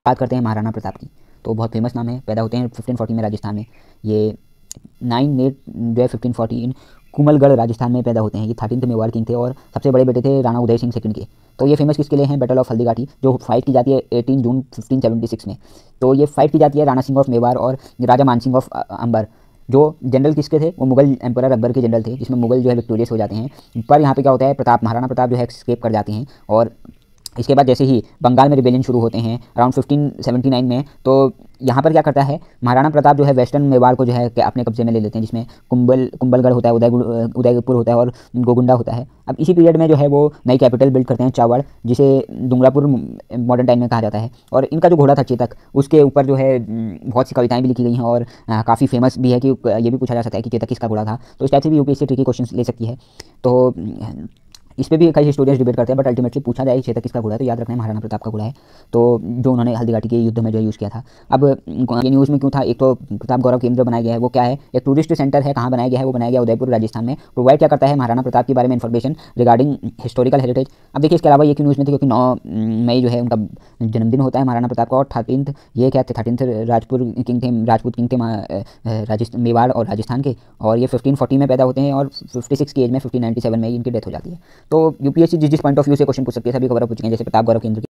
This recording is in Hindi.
बात करते हैं महाराणा प्रताप की, तो बहुत फेमस नाम है। पैदा होते हैं 1540 में राजस्थान में। ये 9/8 जो है 1540 कुमलगढ़ राजस्थान में पैदा होते हैं। ये 13th मेवाड़ किंग थे और सबसे बड़े बेटे थे राणा उदय सिंह सेकंड के। तो ये फेमस किसके लिए हैं? बैटल ऑफ हल्दीघाटी, जो फाइट की जाती है 18 जून 1576 में। तो ये फाइट की जाती है राणा सिंह ऑफ मेवाड़ और राजा मानसिंह ऑफ अंबर। जो जनरल किसके थे? वो मुगल एम्परर अकबर के जनरल थे, जिसमें मुगल जो है विक्टोरियस हो जाते हैं। पर यहाँ पे क्या होता है, महाराणा प्रताप जो है एस्केप कर जाते हैं। और इसके बाद जैसे ही बंगाल में रिबेलियन शुरू होते हैं अराउंड 1579 में, तो यहाँ पर क्या करता है महाराणा प्रताप जो है वेस्टर्न मेवाड़ को जो है अपने कब्जे में ले लेते हैं, जिसमें कुंभलगढ़ होता है, उदयपुर होता है और गोगुंडा होता है। अब इसी पीरियड में जो है वो नई कैपिटल बिल्ड करते हैं चावड़, जिसे डुंगरापुर मॉडर्न टाइम में कहा जाता है। और इनका जो घोड़ा था चेतक, उसके ऊपर जो है बहुत सी कविताएं भी लिखी गई हैं और काफ़ी फेमस भी है कि ये भी पूछा जा सकता है कि चेतक किसका घोड़ा था। तो इस टाइप से भी यूपीएससी ट्रिकी क्वेश्चन ले सकती है। तो इस पर भी कई हिस्टोरियंस डिबेट करते हैं, बट अल्टीमेटली पूछा जाए चेतक किसका घोड़ा है तो याद रखना है महाराणा प्रताप का घोड़ा है, तो जो उन्होंने हल्दीघाटी के युद्ध में जो यूज़ किया था। अब ये न्यूज़ में क्यों था? एक तो प्रताप गौरव केंद्र बनाया गया है, वो क्या है? एक टूरिस्ट सेंटर है। कहाँ बनाया गया है? वो बनाया गया उदयपुर राजस्थान में। प्रोवाइड क्या करता है? महाराणा प्रताप के बारे में इन्फॉर्मेशन रिगार्डिंग हिस्टोरिकल हेरिटेज। अब देखिए इसके अलावा ये क्यों न्यूज़ में थे? क्योंकि 9 मई जो है उनका जन्मदिन होता है महाराणा प्रताप का। और 13th ये क्या थे? 13th राजपूत किंग थे मेवाड़ और राजस्थान के। और ये 1540 में पैदा होते हैं और 56 की एज में 1597 में इनकी डेथ हो जाती है। तो यूपीएससी जिस पॉइंट ऑफ व्यू से क्वेश्चन पूछ सकती है सभी कवर अप हो चुके हैं, जैसे प्रताप गौरव केंद्र